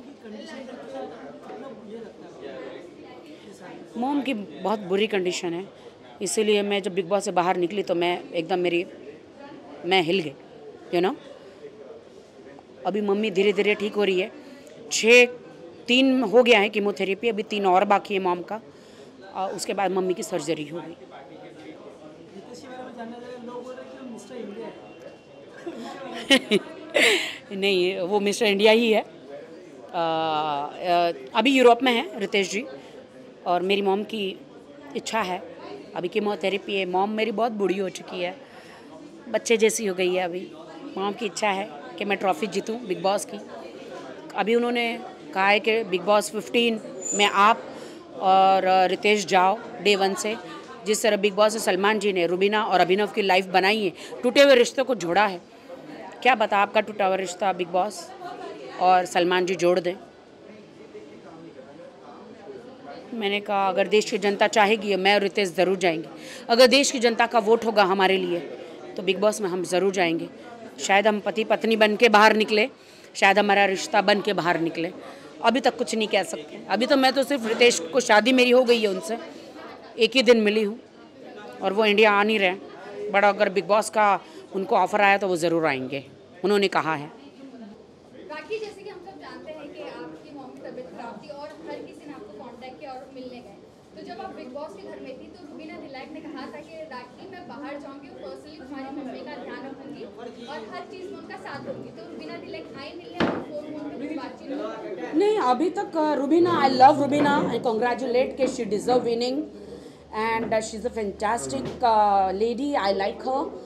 Mom की बहुत बुरी कंडीशन है, इसीलिए मैं जब बिग बॉस से बाहर निकली तो मैं एकदम मैं हिल गई, यू नो। अभी मम्मी धीरे धीरे ठीक हो रही है। 3 हो गया है कीमोथेरेपी, अभी 3 और बाकी है मॉम का, और उसके बाद मम्मी की सर्जरी होगी। नहीं, वो मिस्टर इंडिया ही है। अभी यूरोप में है रितेश जी, और मेरी मॉम की इच्छा है, अभी कीमोथेरेपी है। मॉम मेरी बहुत बूढ़ी हो चुकी है, बच्चे जैसी हो गई है। अभी मॉम की इच्छा है कि मैं ट्रॉफी जीतूं बिग बॉस की। अभी उन्होंने कहा है कि बिग बॉस 15 में आप और रितेश जाओ डे 1 से। जिस तरह बिग बॉस से सलमान जी ने रुबीना और अभिनव की लाइफ बनाई है, टूटे हुए रिश्तों को जोड़ा है। क्या बता आपका टूटा हुआ रिश्ता बिग बॉस और सलमान जी जोड़ दें। मैंने कहा अगर देश की जनता चाहेगी, मैं और रितेश ज़रूर जाएंगे। अगर देश की जनता का वोट होगा हमारे लिए तो बिग बॉस में हम ज़रूर जाएंगे। शायद हम पति पत्नी बन के बाहर निकले, शायद हमारा रिश्ता बन के बाहर निकले। अभी तक कुछ नहीं कह सकते। अभी तो मैं तो सिर्फ रितेश को, शादी मेरी हो गई है उनसे, एक ही दिन मिली हूँ और वो इंडिया आ नहीं रहे। बट अगर बिग बॉस का उनको ऑफर आया तो वो ज़रूर आएंगे, उन्होंने कहा है। राखी, जैसे कि हम सब जानते हैं कि आपकी मॉम की तबीयत खराब थी और हर किसी ने आपको कांटेक्ट किया और मिलने गए, तो जब आप बिग बॉस के घर में थी तो रुबीना दिलाइक ने कहा था कि राखी मैं बाहर जाऊंगी और पर्सनली तुम्हारी मम्मी का ध्यान रखूंगी और हर चीज़ में उनका साथ दूंगी। तो रुबीना दिलाइक आई मिलने और फोन पे कुछ बातचीत नहीं, अभी तक Rubina, I love Rubina, I congratulate के she deserve winning and she is a fantastic lady, I like her.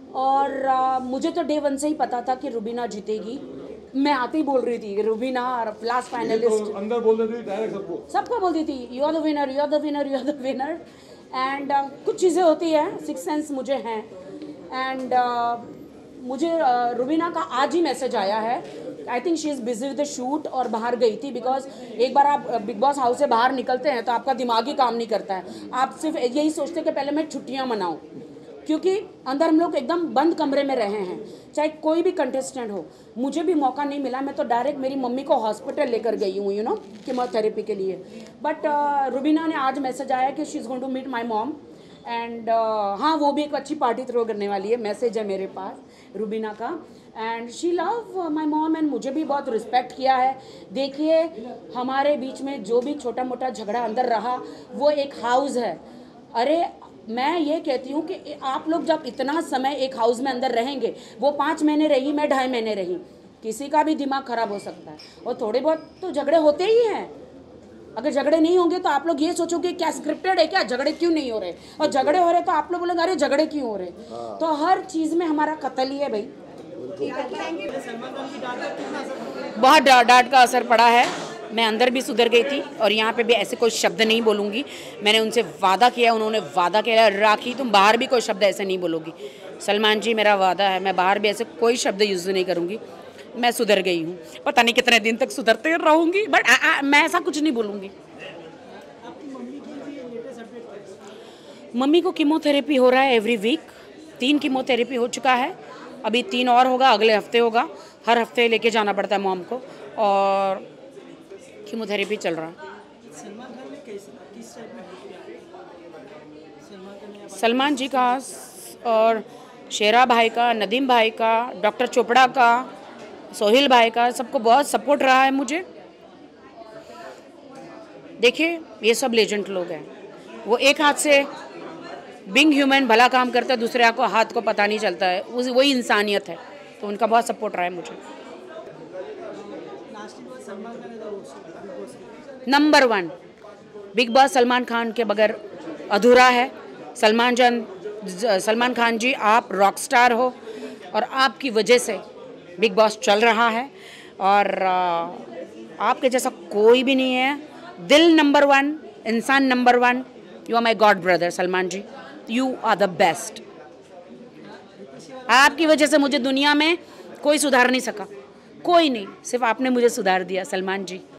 और मुझे तो डे 1 से ही पता था कि रुबीना जीतेगी। मैं आते ही बोल रही थी रुबीना लास्ट फाइनलिस्ट, अंदर बोल देती थी डायरेक्ट सबको बोलती थी you are the winner, you are the winner, you are the winner. And कुछ चीज़ें होती हैं, 6 सेंस मुझे हैं। एंड मुझे रुबीना का आज ही मैसेज आया है। I think she is busy with the shoot और बाहर गई थी, बिकॉज एक बार आप बिग बॉस हाउस से बाहर निकलते हैं तो आपका दिमाग ही काम नहीं करता है। आप सिर्फ यही सोचते हैं कि पहले मैं छुट्टियाँ मनाऊँ, क्योंकि अंदर हम लोग एकदम बंद कमरे में रहे हैं। चाहे कोई भी कंटेस्टेंट हो, मुझे भी मौका नहीं मिला। मैं तो डायरेक्ट मेरी मम्मी को हॉस्पिटल लेकर गई हूँ, यू नो, कीमोथेरेपी के लिए। बट रुबीना ने आज मैसेज आया कि she is going to meet my mom and हाँ, वो भी एक अच्छी पार्टी थ्रो करने वाली है। मैसेज है मेरे पास रुबीना का, and she love my mom and मुझे भी बहुत रिस्पेक्ट किया है। देखिए, हमारे बीच में जो भी छोटा मोटा झगड़ा अंदर रहा, वो एक हाउस है। अरे, मैं ये कहती हूँ कि आप लोग जब इतना समय एक हाउस में अंदर रहेंगे, वो 5 महीने रही, मैं 2.5 महीने रही, किसी का भी दिमाग खराब हो सकता है। और थोड़े बहुत तो झगड़े होते ही हैं। अगर झगड़े नहीं होंगे तो आप लोग ये सोचोगे क्या स्क्रिप्टेड है क्या, झगड़े क्यों नहीं हो रहे, और झगड़े हो रहे तो आप लोग बोलेंगे अरे झगड़े क्यों हो रहे। तो हर चीज़ में हमारा कत्ल ही है भाई। बहुत डांट का असर पड़ा है। मैं अंदर भी सुधर गई थी और यहाँ पे भी ऐसे कोई शब्द नहीं बोलूँगी। मैंने उनसे वादा किया, उन्होंने वादा किया राखी तुम बाहर भी कोई शब्द ऐसे नहीं बोलोगी। सलमान जी, मेरा वादा है, मैं बाहर भी ऐसे कोई शब्द यूज़ नहीं करूँगी। मैं सुधर गई हूँ, पता नहीं कितने दिन तक सुधरते रहूँगी, बट मैं ऐसा कुछ नहीं बोलूँगी। मम्मी को कीमोथेरेपी हो रहा है एवरी वीक। 3 कीमोथेरेपी हो चुका है, अभी 3 और होगा, अगले हफ्ते होगा। हर हफ्ते लेके जाना पड़ता है मॉम को, और कीमोथेरेपी चल रहा है। सलमान जी का और शेरा भाई का, नदीम भाई का, डॉक्टर चोपड़ा का, सोहेल भाई का, सबको बहुत सपोर्ट रहा है मुझे। देखिए, ये सब लेजेंड लोग हैं। वो एक हाथ से बिंग ह्यूमन भला काम करता है, दूसरे हाथ को पता नहीं चलता है, वही इंसानियत है। तो उनका बहुत सपोर्ट रहा है मुझे। Number 1 Big Boss Salman Khan के बगैर अधूरा है। सलमान खान जी, आप रॉक स्टार हो और आपकी वजह से बिग बॉस चल रहा है, और आपके जैसा कोई भी नहीं है। दिल नंबर 1, इंसान number 1। You are my god brother Salman ji, you are the best. आपकी वजह से मुझे दुनिया में कोई सुधार नहीं सका, कोई नहीं, सिर्फ आपने मुझे सुधार दिया सलमान जी।